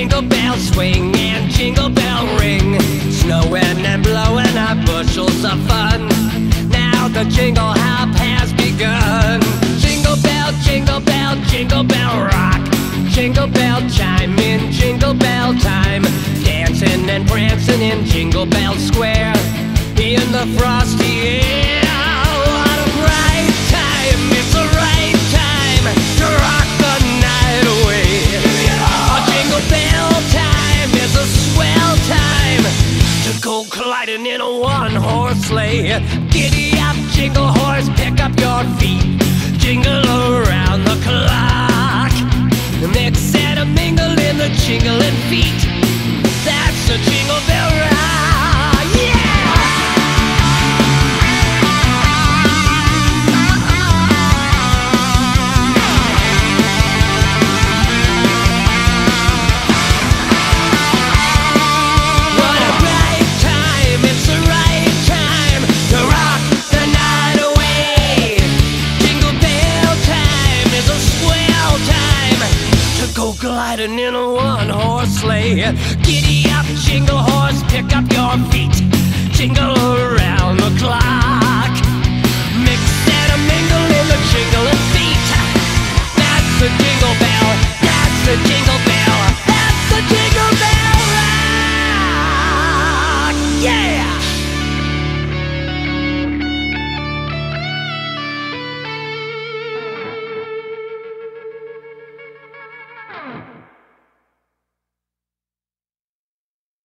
Jingle bells swing and jingle bell ring, snowing and blowing up bushels of fun. Now the jingle hop has begun. Jingle bell, jingle bell, jingle bell rock. Jingle bell chime in jingle bell time, dancing and prancing in Jingle Bell Square in the frosty air. What a bright time, it's the right time to rock the night away. Jingle bell time is a swell time to go gliding in a one-horse sleigh. Giddy up, jingle horse, pick up your feet, jingle around the clock. Mix and mingle in the jingling feet. That's the Jingle Bell Rock, yeah! What a bright time, it's the right time to rock the night away. Jingle bell time is a swell time to go gliding in a one-horse sleigh. Giddy up, jingle horse, pick up your feet, jingle around the clock. Mix and mingle in the jingling feet. That's the jingle bell, that's the jingle bell.